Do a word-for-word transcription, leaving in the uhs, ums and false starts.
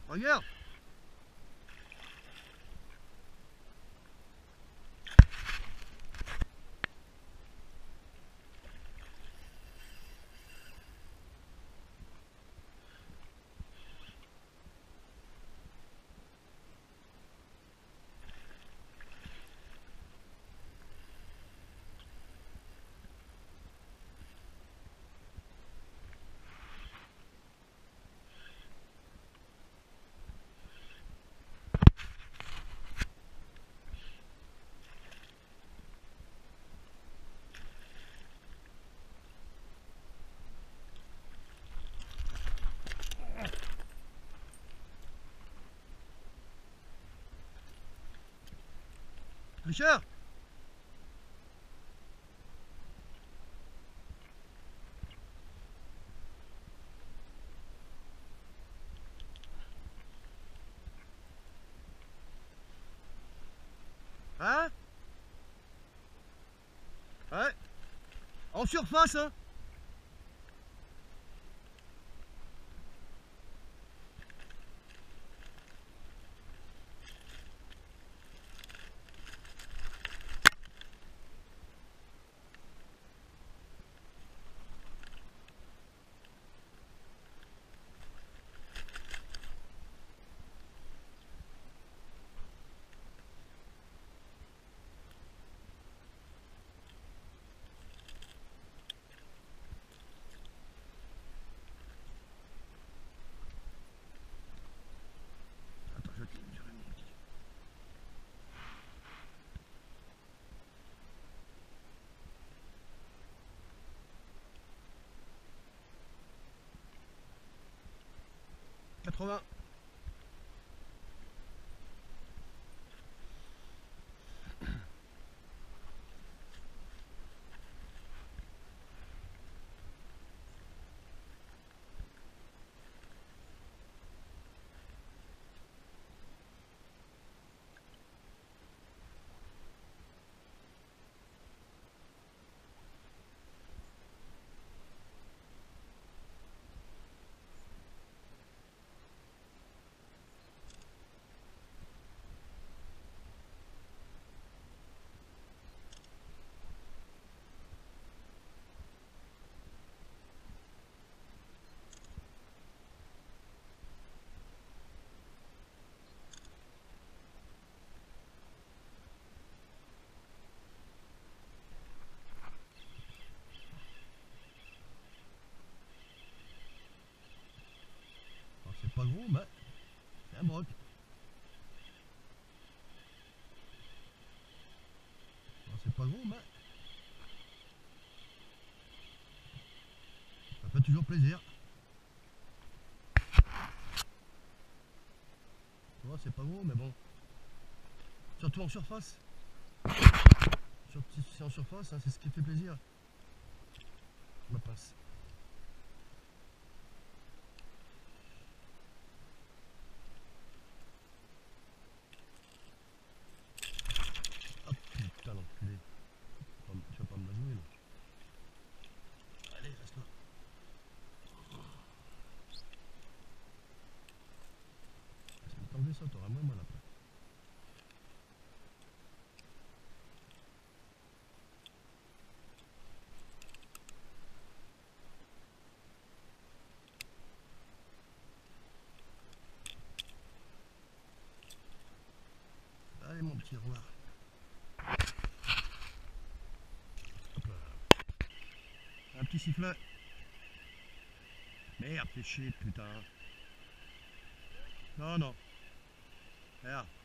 Regarde. Richard. Hein? Ouais. En surface, hein? Attends, je vais je vais mon petit. quatre-vingts. C'est pas gros, mais c'est un broc. C'est pas gros, mais ça fait toujours plaisir. Tu vois, c'est pas gros, mais bon. Surtout en surface. Surtout si c'est en surface, hein, c'est ce qui fait plaisir. Ma pince. Ah putain l'enculé. Tu vas pas me la jouer là. Allez, reste là. Si t'enlever ça, t'auras moins mal après. Allez mon petit roi. Hop là. Un petit sifflet. Merde, fais chier putain. Non, non. Regarde.